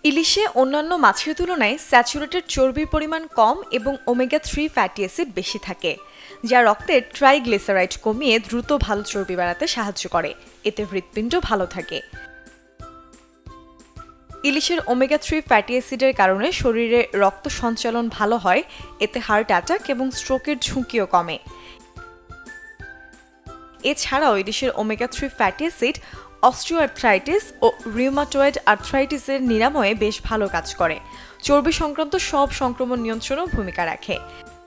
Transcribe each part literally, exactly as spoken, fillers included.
ইলিশে অন্যান্য মাছের তুলনায় স্যাচুরেটেড চর্বির পরিমাণ কম এবং ওমেগা থ্রি ফ্যাটি অ্যাসিড বেশি থাকে, যা রক্তের ট্রাইগ্লিসারাইড কমিয়ে দ্রুত ভালো চর্বি বাড়াতে সাহায্য করে। এতে হৃৎপিণ্ড ভালো থাকে। ইলিশের ওমেগা থ্রি ফ্যাটি অ্যাসিডের কারণে শরীরে রক্ত সঞ্চালন ভালো হয়। এতে হার্ট অ্যাটাক এবং স্ট্রোকের ঝুঁকিও কমে। এছাড়াও ইলিশের omega three fatty acid osteoarthritis ও রিউমাটয়েড আর্থ্রাইটিসের নিরাময়ে বেশ ভালো কাজ করে। চর্বি সংক্রান্ত সব সংক্রমণ নিয়ন্ত্রণেও ভূমিকা রাখে।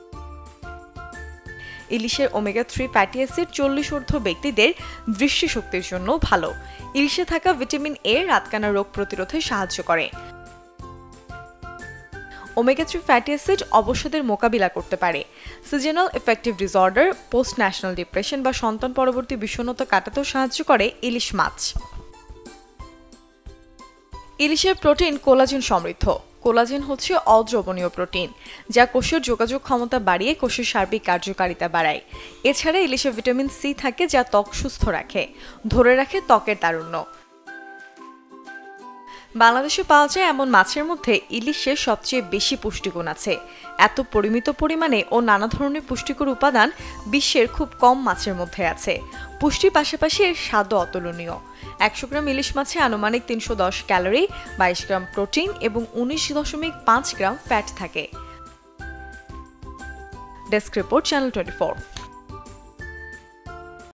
ইলিশের ওমেগা থ্রি ফ্যাটি অ্যাসিড চল্লিশ ঊর্ধ্ব ব্যক্তিদের দৃষ্টিশক্তির জন্য ভালো। ইলিশে থাকা ভিটামিন এ রাতকানা রোগ প্রতিরোধে সাহায্য করে। ওমেগা থ্রি ফ্যাটি অ্যাসিড অবসাদের মোকাবিলা করতে পারে। Seasonal effective disorder, post national depression বা সন্তান পরবর্তী বিষণ্ণতা কাটাতেও সাহায্য করে ইলিশ মাছ। ইলিশের প্রোটিন কোলাজেন সমৃদ্ধ। কোলাজেন হচ্ছে অদ্রবণীয় প্রোটিন, যা কোষের যোগাযোগ ক্ষমতা বাড়িয়ে কোষের সার্বিক কার্যকারিতা বাড়ায়। এছাড়া ইলিশে ভিটামিন সি থাকে, যা ত্বক সুস্থ রাখে, ধরে রাখে ত্বকের তারুণ্য। বাংলাদেশে পাওয়া যায় এমন মাছের মধ্যে ইলিশের সবচেয়ে বেশি পুষ্টিগুণ আছে। এত পরিমিত পরিমাণে ও নানা ধরনের পুষ্টিকর উপাদান বিশ্বের খুব কম মাছের মধ্যে আছে। পুষ্টির পাশাপাশি এর স্বাদও অতুলনীয়। একশো গ্রাম ইলিশ মাছে আনুমানিক তিনশো দশ ক্যালোরি, বাইশ গ্রাম প্রোটিন এবং উনিশ দশমিক পাঁচ গ্রাম ফ্যাট থাকে। Desk report, channel twenty four.